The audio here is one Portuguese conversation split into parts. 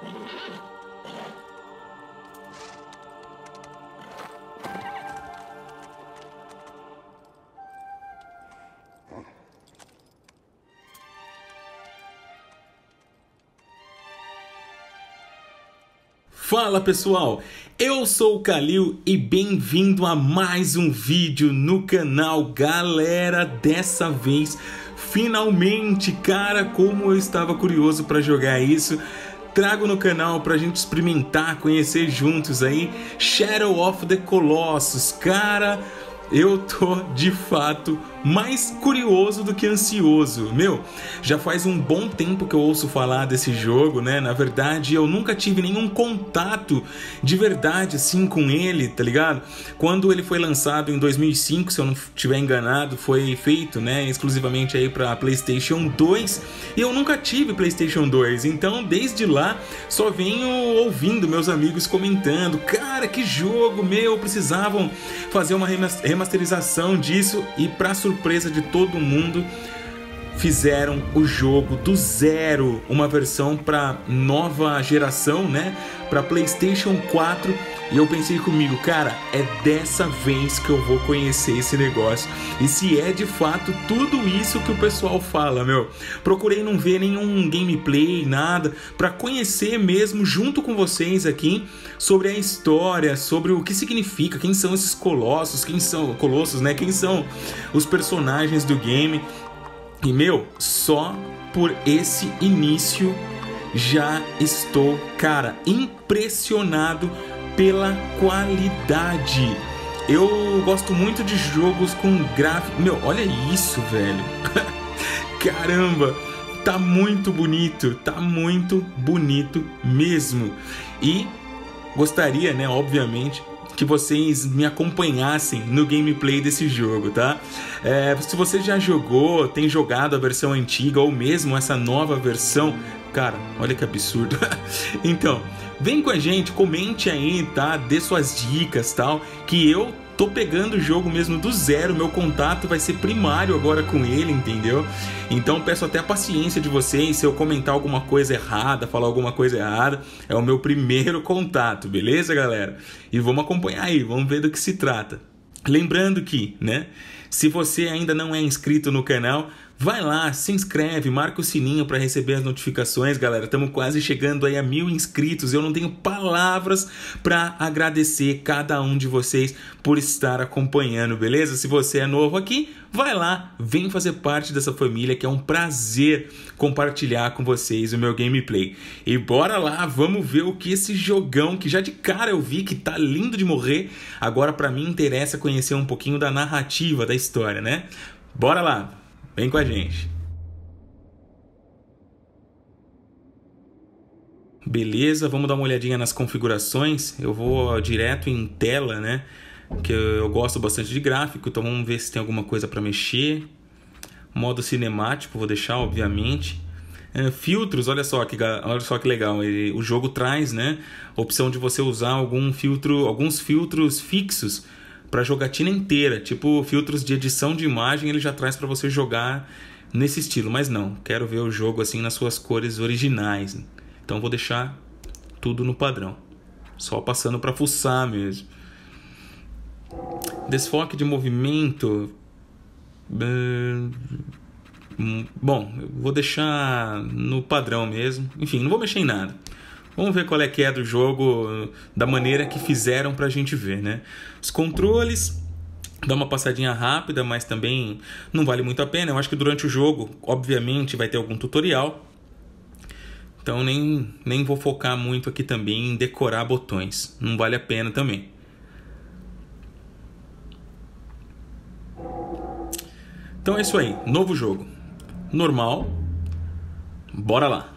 Fala pessoal, eu sou o Kalil e bem-vindo a mais um vídeo no canal. Galera, dessa vez, finalmente, cara, como eu estava curioso para jogar isso, trago no canal pra gente experimentar, conhecer juntos aí Shadow of the Colossus. Cara, eu tô de fato mais curioso do que ansioso. Meu, já faz um bom tempo que eu ouço falar desse jogo, né? Na verdade, eu nunca tive nenhum contato de verdade assim com ele, tá ligado? Quando ele foi lançado em 2005, se eu não estiver enganado, foi feito, né, exclusivamente aí para PlayStation 2, e eu nunca tive PlayStation 2. Então, desde lá, só venho ouvindo meus amigos comentando: "Cara, que jogo, meu, precisavam fazer uma remasterização disso", e para surpresa de todo mundo, fizeram o jogo do zero, uma versão para nova geração, né, para PlayStation 4. E eu pensei comigo, cara, é dessa vez que eu vou conhecer esse negócio. E se é de fato tudo isso que o pessoal fala, meu. Procurei não ver nenhum gameplay, nada, para conhecer mesmo junto com vocês aqui sobre a história, sobre o que significa, quem são esses colossos, quem são colossos, né? Quem são os personagens do game. E meu, só por esse início já estou, cara, impressionado pela qualidade. Eu gosto muito de jogos com gráfico. Meu, olha isso, velho. Caramba, tá muito bonito mesmo. E gostaria, né, obviamente, que vocês me acompanhassem no gameplay desse jogo, tá? Se você já jogou, tem jogado a versão antiga ou mesmo essa nova versão, cara, olha que absurdo. Então, vem com a gente, comente aí, tá? Dê suas dicas, tal, que eu tô pegando o jogo mesmo do zero. Meu contato vai ser primário agora com ele, entendeu? Então peço até a paciência de vocês se eu comentar alguma coisa errada, falar alguma coisa errada. É o meu primeiro contato, beleza, galera? E vamos acompanhar aí, vamos ver do que se trata. Lembrando que, né, se você ainda não é inscrito no canal, vai lá, se inscreve, marca o sininho para receber as notificações, galera. Estamos quase chegando aí a 1000 inscritos. Eu não tenho palavras para agradecer cada um de vocês por estar acompanhando, beleza? Se você é novo aqui, vai lá, vem fazer parte dessa família, que é um prazer compartilhar com vocês o meu gameplay. E bora lá, vamos ver o que esse jogão, que já de cara eu vi que tá lindo de morrer. Agora para mim interessa conhecer um pouquinho da narrativa, da história, né? Bora lá! Vem com a gente. Beleza, vamos dar uma olhadinha nas configurações. Eu vou direto em tela, né? Que eu gosto bastante de gráfico, então vamos ver se tem alguma coisa para mexer. Modo cinemático, vou deixar, obviamente. Filtros, olha só que legal. O jogo traz, né, a opção de você usar alguns filtros fixos para jogatina inteira, tipo filtros de edição de imagem. Ele já traz para você jogar nesse estilo, mas não, quero ver o jogo assim nas suas cores originais, então vou deixar tudo no padrão, só passando para fuçar mesmo. Desfoque de movimento, bom, eu vou deixar no padrão mesmo, enfim, não vou mexer em nada. Vamos ver qual é que é do jogo, da maneira que fizeram pra gente ver, né? Os controles, dá uma passadinha rápida, mas também não vale muito a pena. Eu acho que durante o jogo, obviamente, vai ter algum tutorial. Então nem vou focar muito aqui também em decorar botões. Não vale a pena também. Então é isso aí, novo jogo. Normal. Bora lá.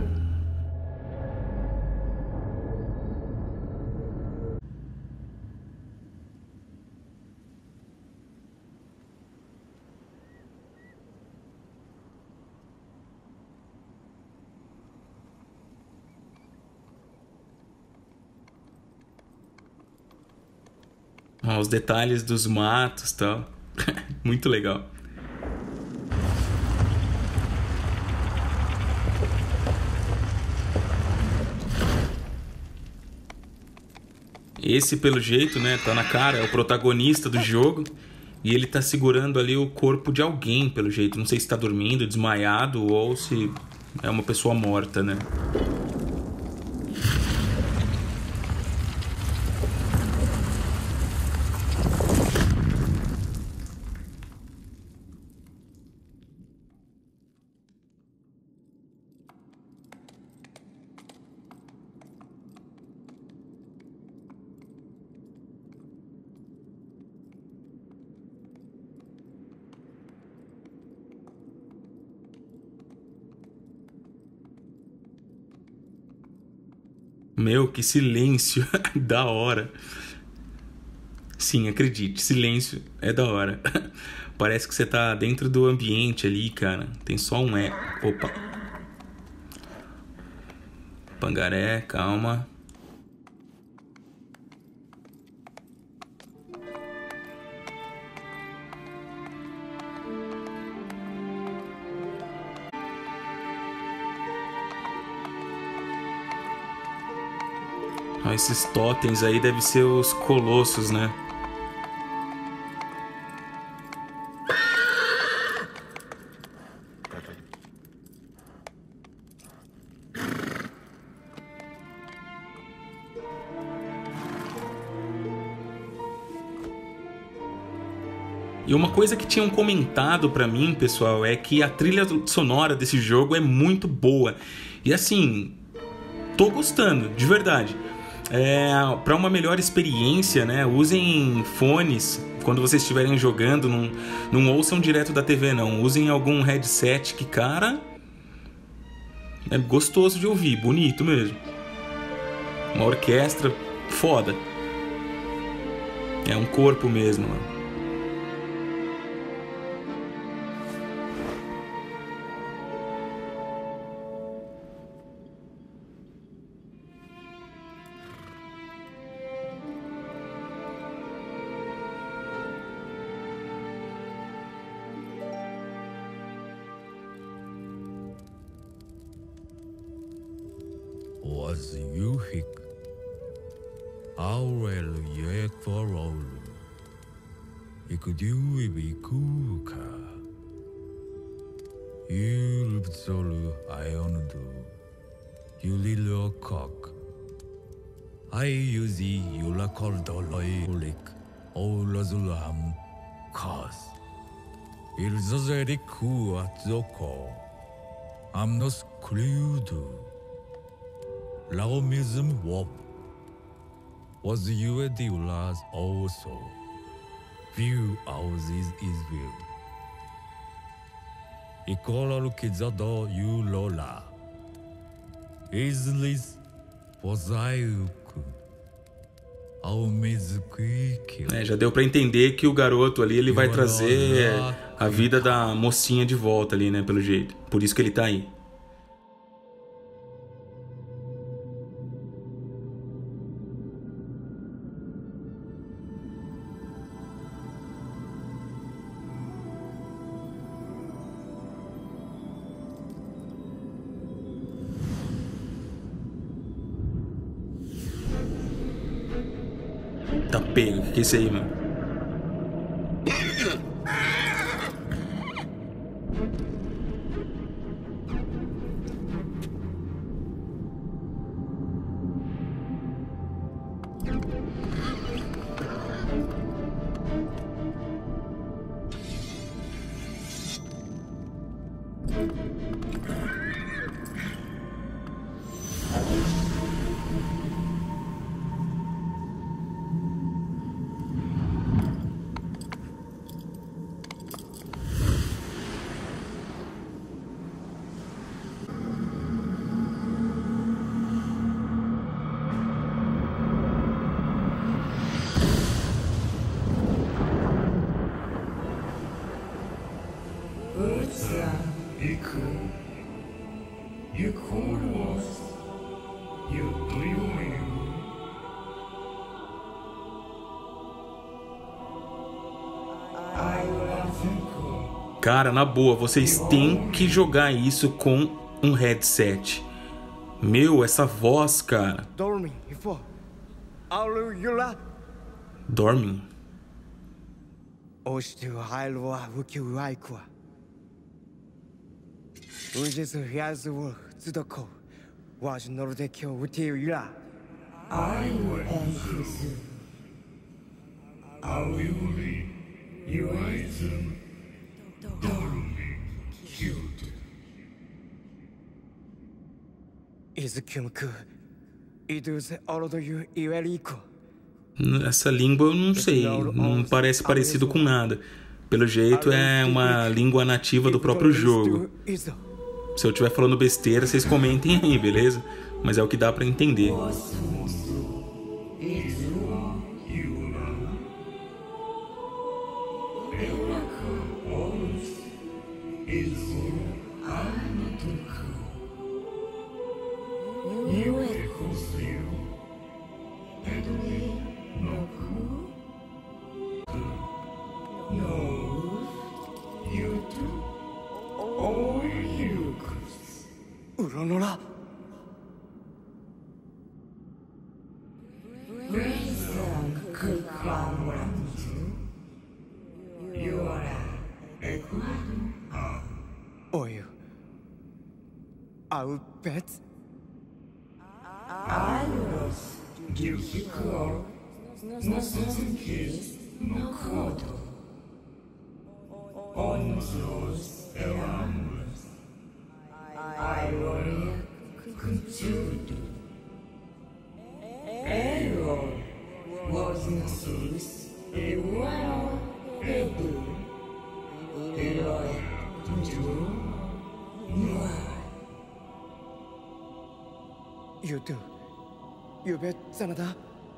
Os detalhes dos matos e tal. Muito legal. Esse, pelo jeito, né, tá na cara, é o protagonista do jogo. E ele tá segurando ali o corpo de alguém, pelo jeito. Não sei se tá dormindo, desmaiado ou se é uma pessoa morta, né? Meu, que silêncio. Da hora. Sim, acredite, silêncio é da hora. Parece que você tá dentro do ambiente ali, cara. Tem só um eco. Opa. Pangaré, calma. Ah, esses totens aí devem ser os colossos, né? E uma coisa que tinham comentado pra mim, pessoal, é que a trilha sonora desse jogo é muito boa. E assim, tô gostando, de verdade. Para uma melhor experiência, né? Usem fones quando vocês estiverem jogando. Não ouçam direto da TV, não. Usem algum headset que, cara, é gostoso de ouvir, bonito mesmo. Uma orquestra foda. É um corpo mesmo, mano. Was you hick? Aurel yek for all. Ikudu be kuka. You solo iondu. You little cock. I use you la cordoloic. O lazulam cause. Il zozeriku at zoko. I'm no screwed. Laomism wop was you a dealers also. View houses is view. Ikola kizado you lola. Islis posaiuku. Já deu pra entender que o garoto ali ele vai trazer a vida da mocinha de volta ali, né, pelo jeito. Por isso que ele tá aí. Tá pego, o que é isso aí, mano? Cara, na boa, vocês têm que jogar isso com um headset. Meu, essa voz, cara. Aurora. Dormem? Ostiu Hailoa Wukiu Aikua. Ujes Riazu Zudoko. Was Nordekyo Utiura. Auli, Yuaizum, Dormi, Kyuto. Izukyumku. Iduz Orodoyu Iweriko. Essa língua eu não sei, não parece parecido com nada. Pelo jeito é uma língua nativa do próprio jogo. Se eu estiver falando besteira, vocês comentem aí, beleza? Mas é o que dá pra entender. Uronora. Oyu. Au pets. You do. You bet Sanada.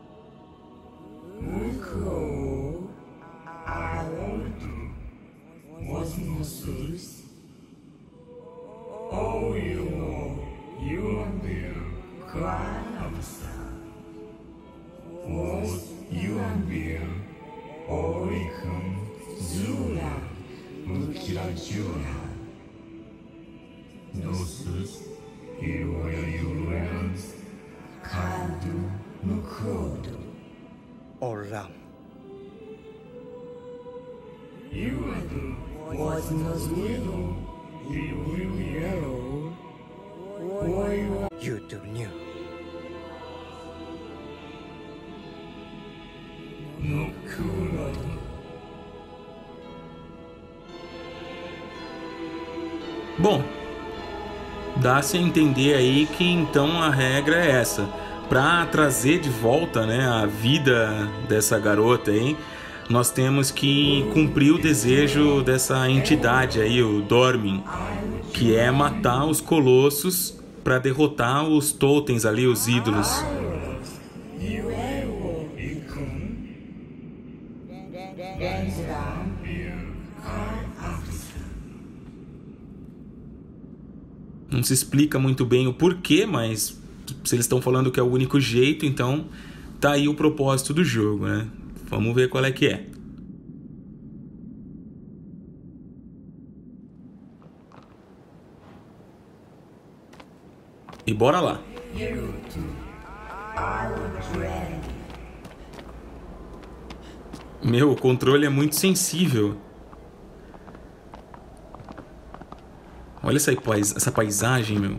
Oram. You do new. Bom, dá-se a entender aí que então a regra é essa. Para trazer de volta, né, a vida dessa garota aí, nós temos que cumprir o desejo dessa entidade aí, o Dormin, que é matar os colossos para derrotar os totens ali, os ídolos. Não se explica muito bem o porquê, mas se eles estão falando que é o único jeito, então tá aí o propósito do jogo, né? Vamos ver qual é que é. E bora lá. Meu, o controle é muito sensível. Olha essa paisagem, meu.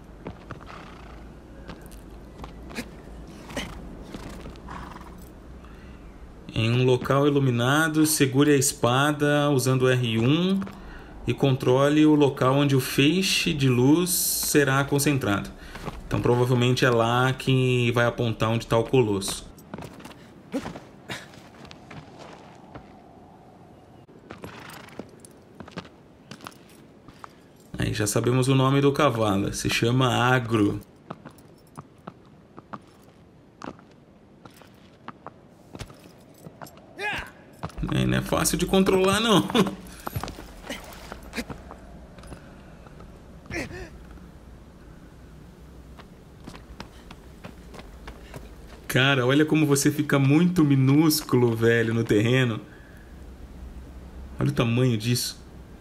Em um local iluminado, segure a espada usando R1 e controle o local onde o feixe de luz será concentrado. Então provavelmente é lá que vai apontar onde está o colosso. Aí já sabemos o nome do cavalo, se chama Agro. Não é fácil de controlar, não. Cara, olha como você fica muito minúsculo, velho, no terreno. Olha o tamanho disso.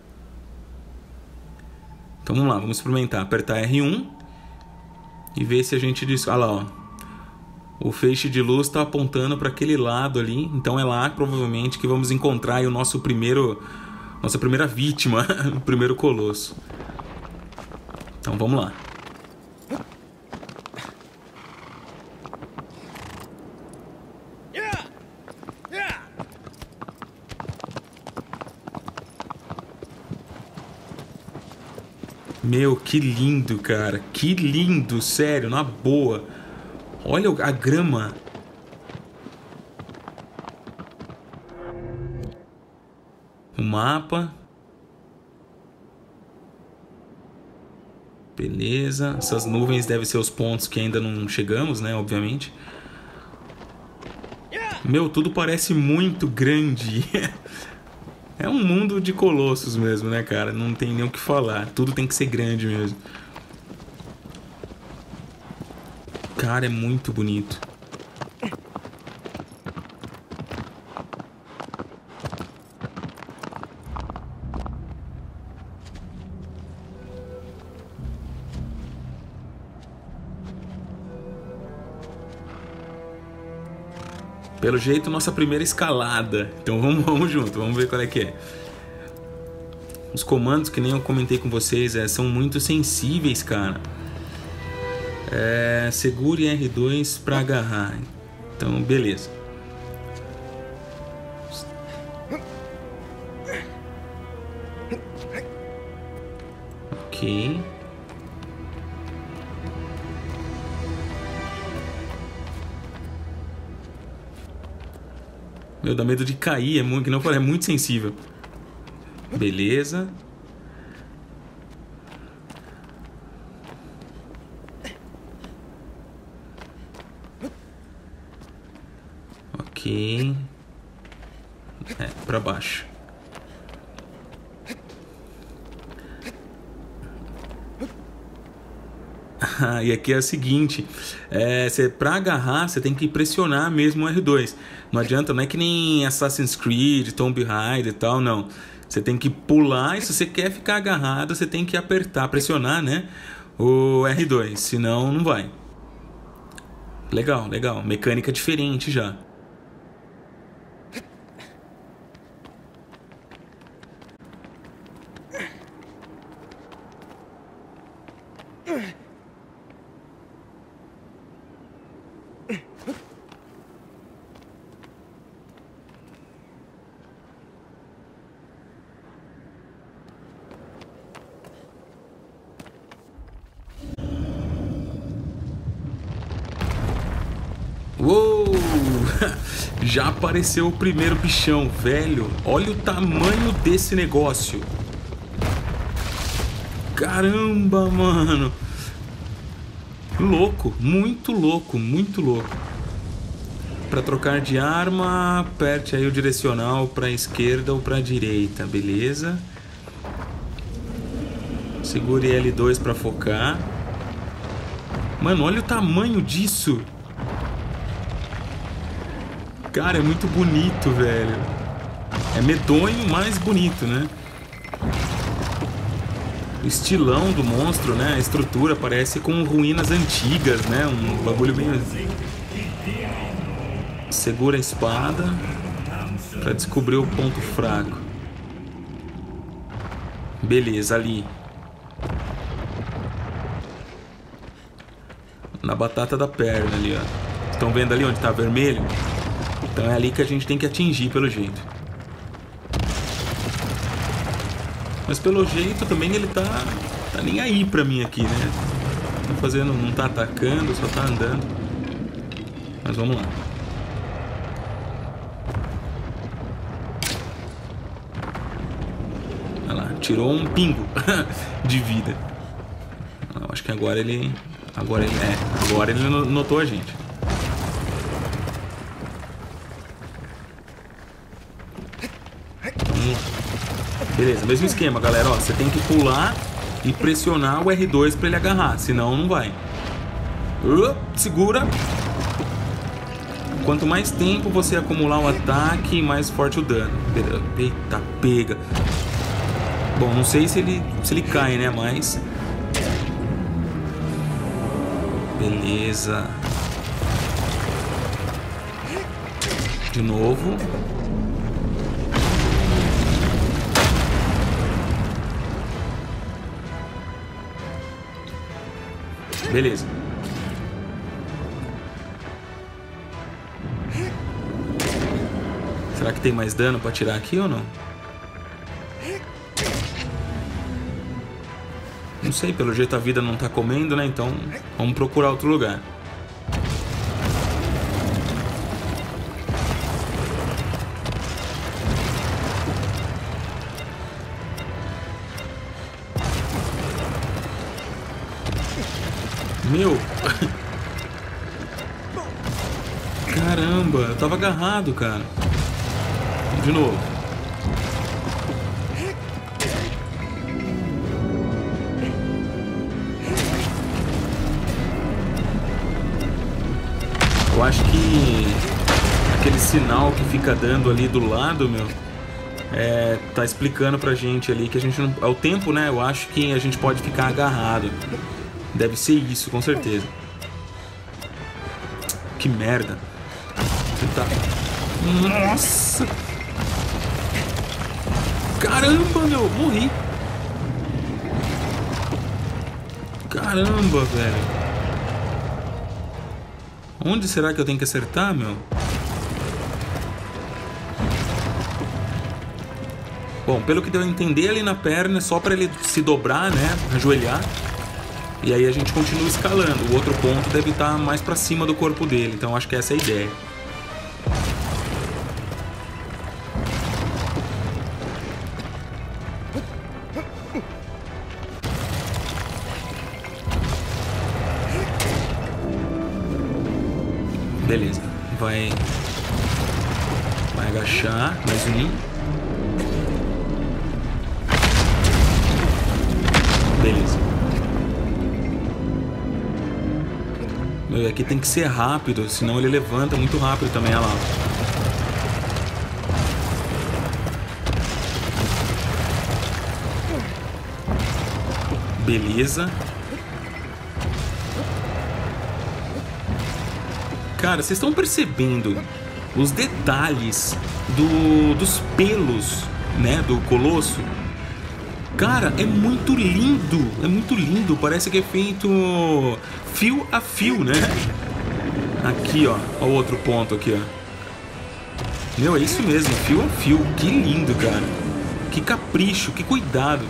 Então vamos lá, vamos experimentar. Apertar R1 e ver se a gente diz... Olha lá, ó. O feixe de luz está apontando para aquele lado ali. Então é lá, provavelmente, que vamos encontrar aí o nossa primeira vítima, o primeiro colosso. Então vamos lá. Meu, que lindo, cara. Que lindo, sério, na boa. Olha a grama. O mapa. Beleza. Essas nuvens devem ser os pontos que ainda não chegamos, né? Obviamente. Meu, tudo parece muito grande. É um mundo de colossos mesmo, né, cara? Não tem nem o que falar. Tudo tem que ser grande mesmo. Cara, é muito bonito. Pelo jeito, nossa primeira escalada. Então vamos junto, vamos ver qual é que é. Os comandos, que nem eu comentei com vocês, são muito sensíveis, cara. Segure R2 para agarrar. Então, beleza. Ok. Meu, dá medo de cair, é muito, que não falei, é muito sensível. Beleza. Ok. Pra baixo. E aqui é o seguinte, pra agarrar você tem que pressionar mesmo o R2. Não adianta, não é que nem Assassin's Creed, Tomb Raider e tal, não. Você tem que pular e se você quer ficar agarrado, você tem que apertar, pressionar, né, o R2, senão não vai. Legal, legal, mecânica diferente já. Uou! Já apareceu o primeiro bichão, velho. Olha o tamanho desse negócio. Caramba, mano. Louco, muito louco, muito louco. Para trocar de arma, aperte aí o direcional para a esquerda ou para a direita, beleza? Segure L2 para focar. Mano, olha o tamanho disso. Cara, é muito bonito, velho. É medonho, mas bonito, né? O estilão do monstro, né? A estrutura parece com ruínas antigas, né? Um bagulho bem... Segura a espada pra descobrir o ponto fraco. Beleza, ali. Na batata da perna ali, ó. Estão vendo ali onde tá vermelho? Então é ali que a gente tem que atingir, pelo jeito. Mas pelo jeito também ele tá nem aí pra mim aqui, né? Tá fazendo, não tá atacando, só tá andando. Mas vamos lá. Olha lá, tirou um pingo de vida. Eu acho que agora ele notou a gente. Beleza, mesmo esquema, galera, ó, você tem que pular e pressionar o R2 para ele agarrar, senão não vai. Segura. Quanto mais tempo você acumular o ataque, mais forte o dano. Eita, pega. Bom, não sei se ele cai, né, mas... Beleza. De novo. Beleza. Será que tem mais dano pra tirar aqui ou não? Não sei, pelo jeito a vida não tá comendo, né? Então vamos procurar outro lugar. Meu! Caramba, eu tava agarrado, cara. De novo. Eu acho que aquele sinal que fica dando ali do lado, meu, tá explicando pra gente ali que a gente não... É o tempo, né? Eu acho que a gente pode ficar agarrado. Deve ser isso, com certeza. Que merda. Tá... Nossa! Caramba, meu! Morri! Caramba, velho! Onde será que eu tenho que acertar, meu? Bom, pelo que deu a entender ali na perna, é só pra ele se dobrar, né? Ajoelhar. E aí a gente continua escalando. O outro ponto deve estar mais pra cima do corpo dele. Então acho que essa é a ideia. Beleza. Vai agachar. Mais um. Beleza. Meu, aqui tem que ser rápido, senão ele levanta muito rápido também, olha lá. Beleza. Cara, vocês estão percebendo os detalhes dos pelos, né, do Colosso? Cara, é muito lindo, parece que é feito fio a fio, né? Aqui, ó, o outro ponto aqui, ó. Meu, é isso mesmo, fio a fio, que lindo, cara. Que capricho, que cuidado.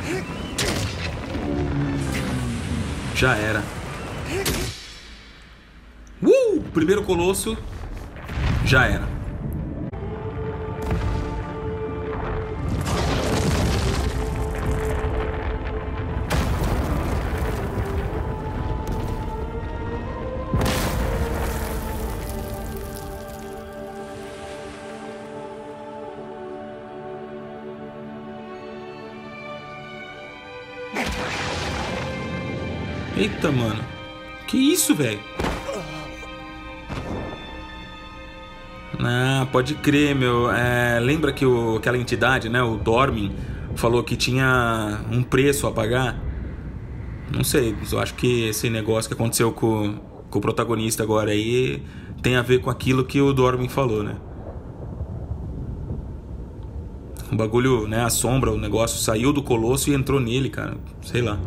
Já era. Primeiro Colosso, já era. Eita, mano. Que isso, velho? Ah, pode crer, meu. Lembra que aquela entidade, né, o Dormin, falou que tinha um preço a pagar? Não sei, eu acho que esse negócio que aconteceu com o protagonista agora aí tem a ver com aquilo que o Dormin falou, né? O bagulho, né, a sombra, o negócio saiu do Colosso e entrou nele, cara. Sei lá.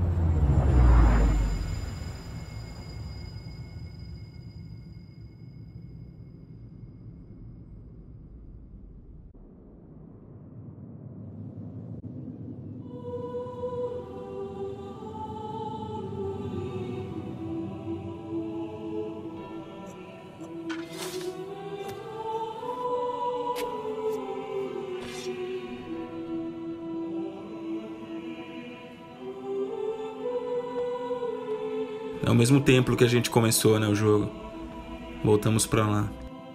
É o mesmo templo que a gente começou, né, o jogo. Voltamos pra lá.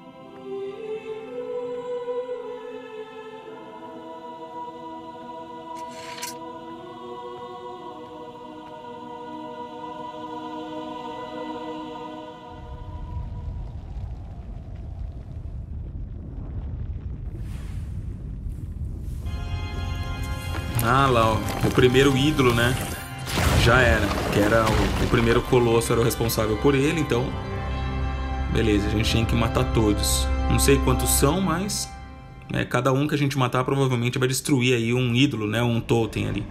Ah, lá, ó, o primeiro ídolo, né? Já era, que era o primeiro Colosso, era o responsável por ele, então beleza, a gente tinha que matar todos. Não sei quantos são, mas cada um que a gente matar provavelmente vai destruir aí um ídolo, né? Um totem ali.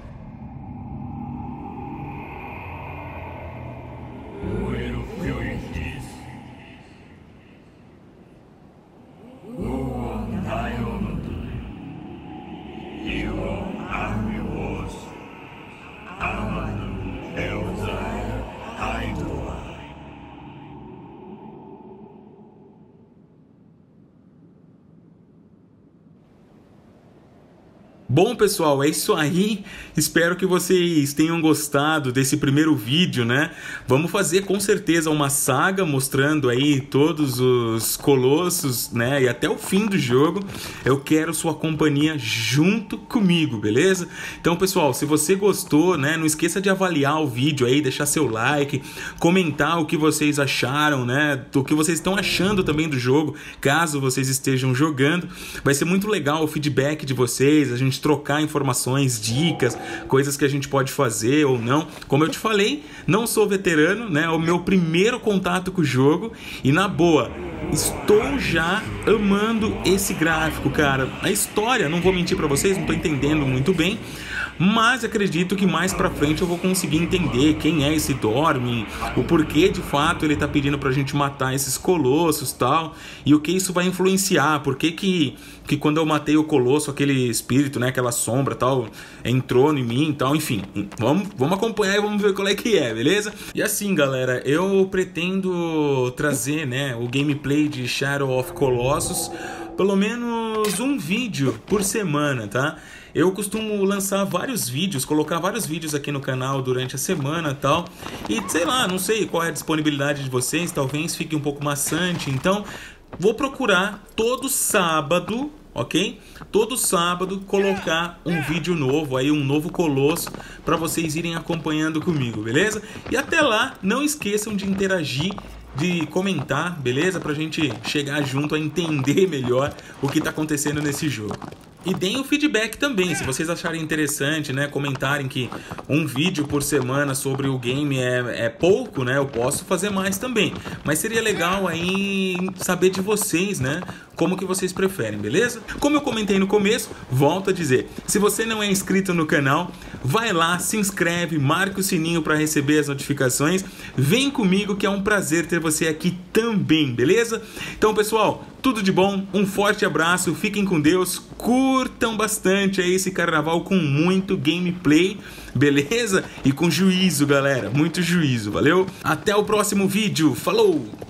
Bom, pessoal, é isso aí. Espero que vocês tenham gostado desse primeiro vídeo, né? Vamos fazer com certeza uma saga mostrando aí todos os colossos, né? E até o fim do jogo. Eu quero sua companhia junto comigo, beleza? Então, pessoal, se você gostou, né? Não esqueça de avaliar o vídeo aí, deixar seu like, comentar o que vocês acharam, né? O que vocês estão achando também do jogo, caso vocês estejam jogando. Vai ser muito legal o feedback de vocês, a gente trocar informações, dicas, coisas que a gente pode fazer ou não. Como eu te falei, não sou veterano, né? É o meu primeiro contato com o jogo e, na boa, estou já amando esse gráfico, cara. A história, não vou mentir pra vocês, não tô entendendo muito bem, mas acredito que mais pra frente eu vou conseguir entender quem é esse Dormin, o porquê de fato ele tá pedindo pra gente matar esses colossos e tal, e o que isso vai influenciar, por que quando eu matei o colosso, aquele espírito, né, aquela sombra tal, entrou em mim e tal, enfim. Vamos acompanhar e vamos ver qual é que é, beleza? E assim, galera, eu pretendo trazer, né, o gameplay de Shadow of Colossus, pelo menos um vídeo por semana, tá? Eu costumo lançar vários vídeos, colocar vários vídeos aqui no canal durante a semana e tal. E sei lá, não sei qual é a disponibilidade de vocês, talvez fique um pouco maçante. Então, vou procurar todo sábado, ok? Todo sábado colocar um vídeo novo, aí um novo colosso, para vocês irem acompanhando comigo, beleza? E até lá, não esqueçam de interagir, de comentar, beleza? Pra gente chegar junto a entender melhor o que tá acontecendo nesse jogo. E deem o feedback também, se vocês acharem interessante, né? Comentarem que um vídeo por semana sobre o game é pouco, né? Eu posso fazer mais também. Mas seria legal aí saber de vocês, né? Como que vocês preferem, beleza? Como eu comentei no começo, volto a dizer, se você não é inscrito no canal, vai lá, se inscreve, marca o sininho para receber as notificações. Vem comigo que é um prazer ter você aqui também, beleza? Então, pessoal, tudo de bom, um forte abraço, fiquem com Deus, curtam bastante aí esse carnaval com muito gameplay, beleza? E com juízo, galera, muito juízo, valeu? Até o próximo vídeo, falou!